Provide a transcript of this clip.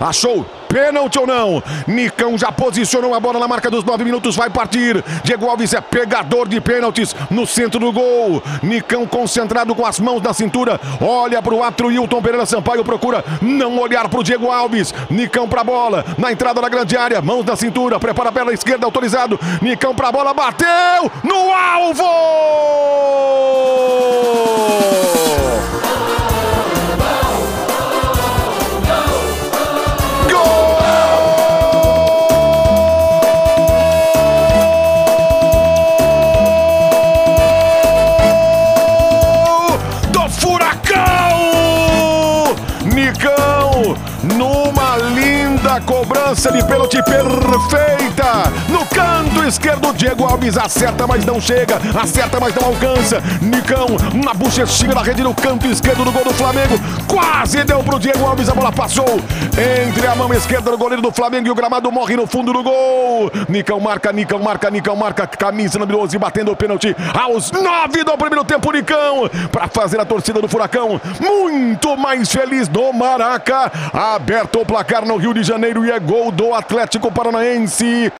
Achou pênalti ou não? Nicão já posicionou a bola na marca dos 9 minutos, vai partir. Diego Alves é pegador de pênaltis no centro do gol. Nicão concentrado com as mãos na cintura, olha para o árbitro Hilton Pereira Sampaio, procura não olhar para o Diego Alves. Nicão para a bola, na entrada da grande área, mãos na cintura, prepara a perna esquerda, autorizado. Nicão para a bola, bateu no alvo! Nicão, numa linda cobrança de pênalti perfeita, no canto esquerdo, Diego Alves acerta, mas não chega, acerta, mas não alcança. Nicão, na bochechinha da rede no canto esquerdo do gol do Flamengo, quase deu pro Diego Alves, a bola passou entre a mão esquerda do goleiro do Flamengo e o gramado morre no fundo do gol. Nicão marca, camisa número 11, batendo o pênalti aos 9 do primeiro tempo. Nicão, para fazer a torcida do Furacão muito mais feliz no Maraca. Aberto o placar no Rio de Janeiro e é gol do Atlético Paranaense.